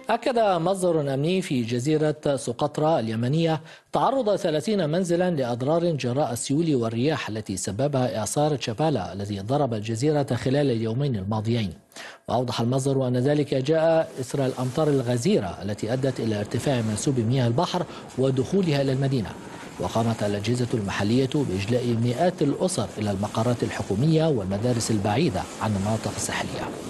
أكد مصدر أمني في جزيرة سقطرى اليمنية تعرض 30 منزلا لأضرار جراء السيول والرياح التي سببها إعصار تشابالا الذي ضرب الجزيرة خلال اليومين الماضيين. وأوضح المصدر أن ذلك جاء إثر الأمطار الغزيرة التي أدت إلى ارتفاع منسوب مياه البحر ودخولها إلى المدينة. وقامت الأجهزة المحلية بإجلاء مئات الأسر إلى المقرات الحكومية والمدارس البعيدة عن المناطق الساحلية.